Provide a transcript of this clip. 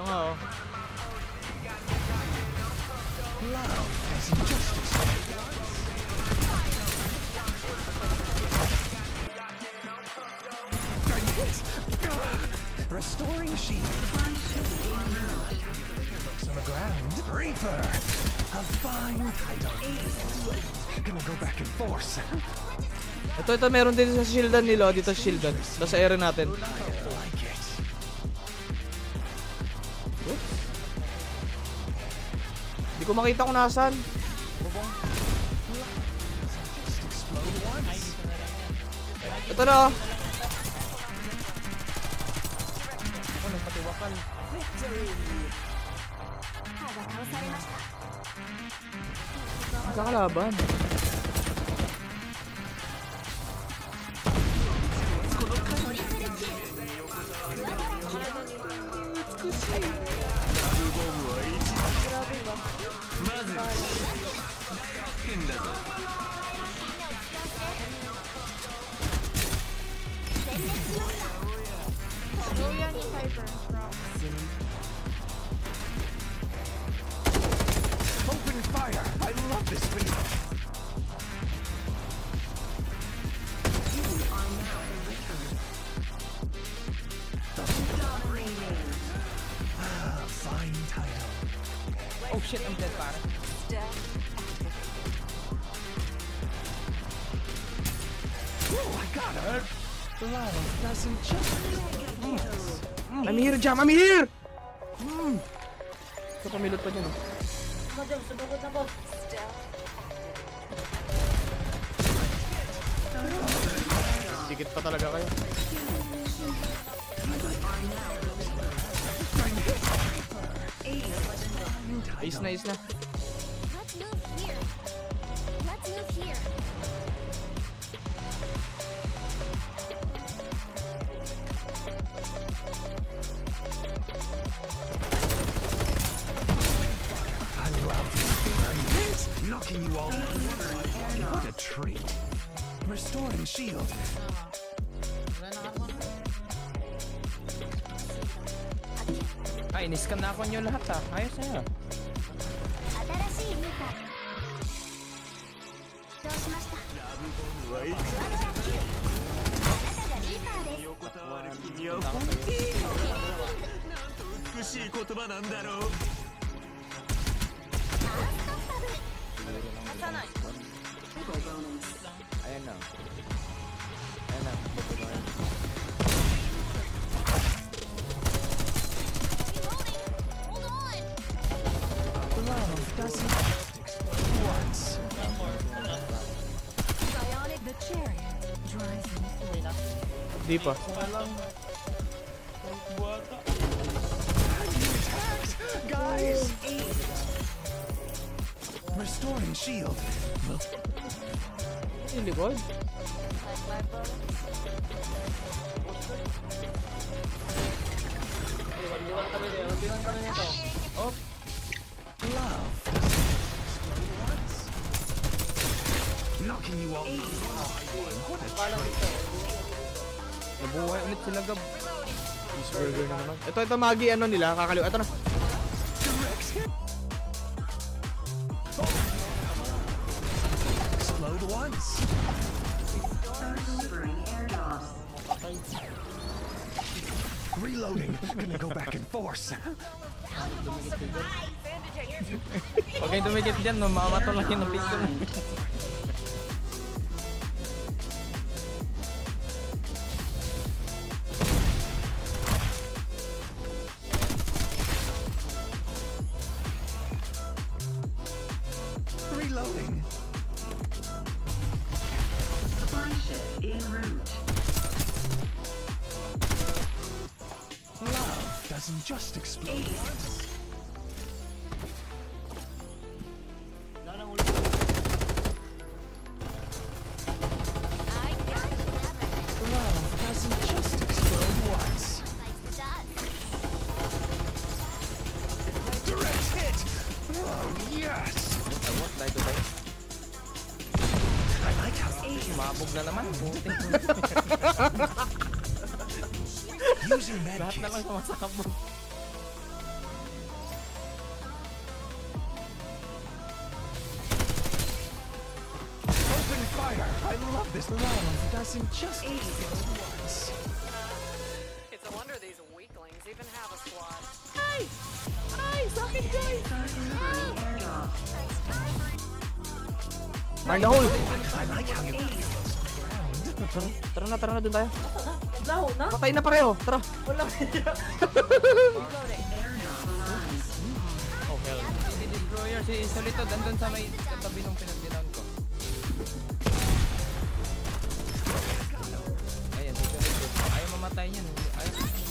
nga oh. Restoring shield. Looks on the ground. Reaper. A fine title. Gonna go back in force. Ito meron din sa shieldan nila dito sa shieldan. Tapos sa area natin. Hindi ko makita kung nasaan. Ito na oh. Nagpatiwakal. Magkakalaban. Open fire! I love this video. Fine title. Oh shit, I'm dead, pare. Oh, I got her. Love doesn't just. I'm here, Jam! I'm here! Ito pamilot pa dyan oh. Dikit pa talaga kayo. Ayos na, ayos na. Let's move here. I love this. Knocking you all. What a treat. Restoring shield. Ay, iniscam na ako nyo lahat ha. Ayos na yun. 新しいリーパー。どうしました。あなたがリーパーです。 横たわる君は本気。なんと美しい言葉なんだろう。 刺さない。 Ayan na. Ayan na. Hold on. Love doesn't just explode once. Bionic the chariot drives in. Di pa. Guys! Restoring shield. Yung likod. Love. Knocking you all. What a treat. Nabuhay ulit sila gab. Cheeseburger na naman. Ito magi ano nila, kakaliw. Ito na. Explode once. Reloading. Gonna go back in force. Huwag kayong dumikit dyan, no? Mamato lang yung picture. Reloading. Supply ship en route. Love doesn't just explode once. Love doesn't just explode once. Direct hit. Oh yes. I like how Mabog na naman. using Lahat na lang medkit. sumasakabog. This love doesn't just once. It's a wonder these weaklings even have a squad. Find the hole! I like how you Tara na, dun tayo. Patay na pareho, tara. Oh, hell. Si Destroyer, si Solito, dandun sa may katabi nung pinagdilan ko. Ayan, si Solito. Ayaw mamatay niyan. Ayaw.